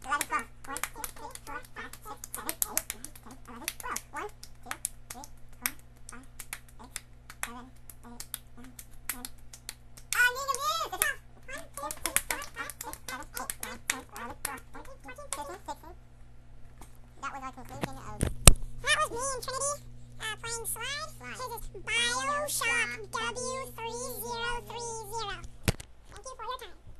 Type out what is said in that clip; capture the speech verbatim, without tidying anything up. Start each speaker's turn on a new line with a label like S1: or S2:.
S1: eleven, twelve. one, two, three, four, five, six, seven, eight, nine, ten, eleven, twelve. one, two, three, four, five, six, seven, eight, nine, ten. Oh, I need a minute! It's off! one, two, three, four, five, six, seven, eight, nine, ten, eleven, twelve, thirteen, fourteen, fifteen, sixteen. That was our conclusion of...
S2: That was me and Trinity uh, playing Slide.
S1: Slide.
S2: This is Bioshock W three oh three.